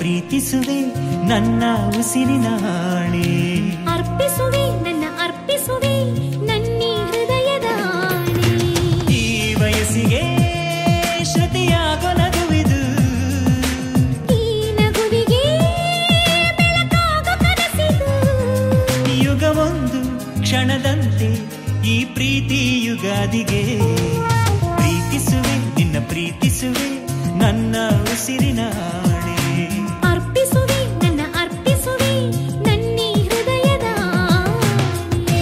ಪ್ರೀತಿಸುವೆ ನನ್ನ ಉಸಿರಿನ ಹಾಣೆ. ಅರ್ಪಿಸುವೆ ನನ್ನ ಅರ್ಪಿಸುವೆ ನನ್ನಿ ಹೃದಯದ ಆಣೆ. ಈ ವಯಸ್ಸಿಗೆ ಶ್ರುತಿಯಾಗೋ ನಗುವಿದು, ಈ ನಗುವಿಗೆ ಬೆಳಕಾಗೋ ಕನಸಿದು. ಯುಗವೊಂದು ಕ್ಷಣದಂತೆ ಈ ಪ್ರೀತಿ ಯುಗಾದಿಗೆ. ಪ್ರೀತಿಸುವೆ ನಿನ್ನ ಪ್ರೀತಿಸುವೆ ನನ್ನ ಉಸಿರಿನ ಹಾಣೆ. ಅರ್ಪಿಸುವೆ ನನ್ನ ಅರ್ಪಿಸುವೆ ನನ್ನಿ ಹೃದಯದ ಆಣೆ.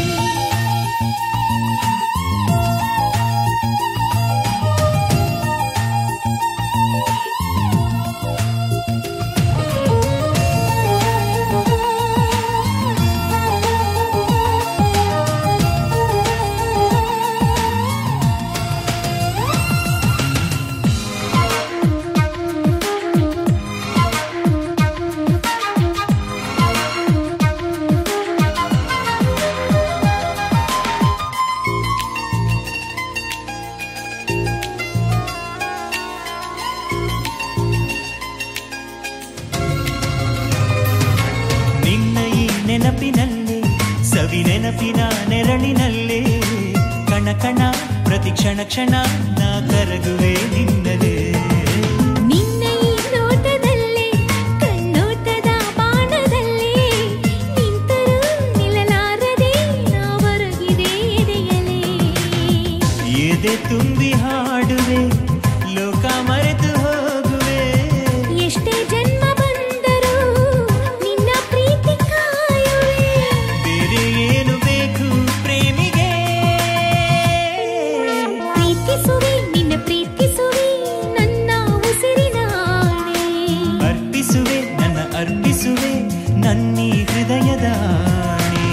ನಿನ್ನ ಈ ನೆನಪಿನಲ್ಲೇ ಸವಿ ನೆನಪಿನ ನೆರಳಿನಲ್ಲೇ ಕಣ ಕಣ ಪ್ರತಿ ಕ್ಷಣ ಕ್ಷಣ ನಾ ಕರಗುವೆ ನಿನ್ನದೇ. ನಿನ್ನ ಈ ನೋಟದಲ್ಲೇ ಕಣ್ಣೋಟದ ಬಾಣದಲ್ಲೇ ನಿಂತರೂ ನಿಲ್ಲಲಾರದೆ ನಾ ಹೊರಗಿದೆ ಎದೆಯಲೇ. ಎದೆ ತುಂಬಿ ಹಾಡುವೆ ಲೋಕ ಮರೆತು ಹೋಗುವೆ. ಎಷ್ಟೇ ಜನ್ಮ ಬಂದರೂ ನಿನ್ನ ಪ್ರೀತಿ ಕಾಯುವೆ. ಬೇರೆ ಏನು ಬೇಕು ಪ್ರೇಮಿಗೆ. ಪ್ರೀತಿಸುವೆ ನಿನ್ನ ಪ್ರೀತಿಸುವೆ ನನ್ನ ಉಸಿರಿನ ಆಣೆ. ಅರ್ಪಿಸುವೆ ನನ್ನ ಅರ್ಪಿಸುವೆ ನನ್ನೀ ಹೃದಯದ ಆಣೆ.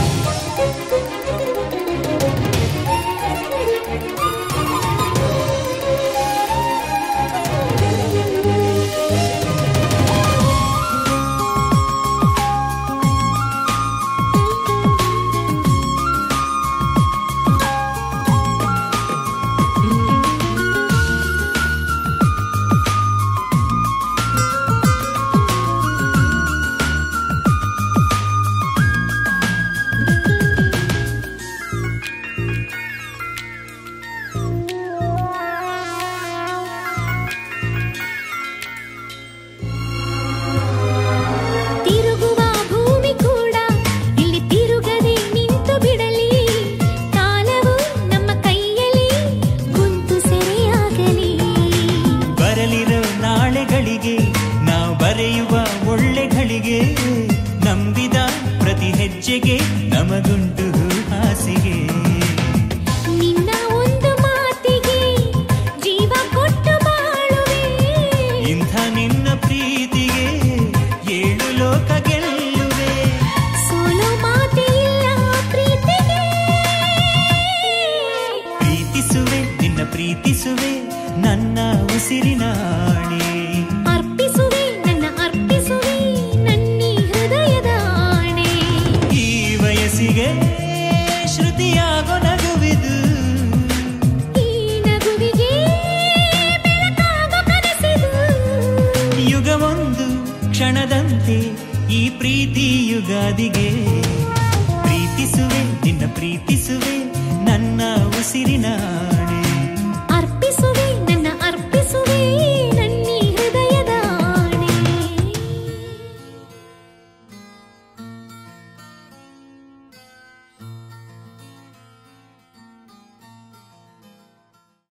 ತಿರುಗುವ ಭೂಮಿ ಕೂಡ ಇಲ್ಲಿ ತಿರುಗದೆ ನಿಂತು ಬಿಡಲಿ. ಕಾಲವು ನಮ್ಮ ಕೈಯಲ್ಲಿ ಕುಂತು ಸೆರೆಯಾಗಲಿ. ಬರಲಿರೋ ನಾಳೆಗಳಿಗೆ ನಾವು ಬರೆಯುವ ಒಳ್ಳೆಗಳಿಗೆ. ನಂಬಿದ ಪ್ರತಿ ಹೆಜ್ಜೆಗೆ ನಮಗುಂಟು ಹಾಸಿಗೆ. ನಿನ್ನ ಒಂದು ಮಾತಿಗೆ ಜೀವ ಕೊಟ್ಟು ಬಾಳುವೆ. ಇಂಥ ನಿನ್ನ ಪ್ರೀತಿಗೆ ಏಳು ಲೋಕ ಗೆಲ್ಲುವೆ. ಸೋಲೋ ಮಾತೇ ಇಲ್ಲ ಪ್ರೀತಿಗೆ. ಪ್ರೀತಿಸುವೆ ನಿನ್ನ ಪ್ರೀತಿಸುವೆ ನನ್ನ ಉಸಿರಿನ ಹಾಣೆ. ಅರ್ಪಿಸುವೆ ನನ್ನ ಅರ್ಪಿಸುವೆ ನನ್ನಿ ಹೃದಯದ ಆಣೆ. ಈ ವಯಸ್ಸಿಗೆ ಶ್ರುತಿಯಾಗೋ ನಗುವಿದು, ಈ ನಗುವಿಗೆ ಬೆಳಕಾಗೋ ಕನಸಿದು. ಯುಗವೊಂದು ಕ್ಷಣದಂತೆ ಈ ಪ್ರೀತಿ ಯುಗಾದಿಗೆ. ಪ್ರೀತಿಸುವೆ ನಿನ್ನ ಪ್ರೀತಿಸುವೆ ನನ್ನ ಉಸಿರಿನ ಹಾಣೆ.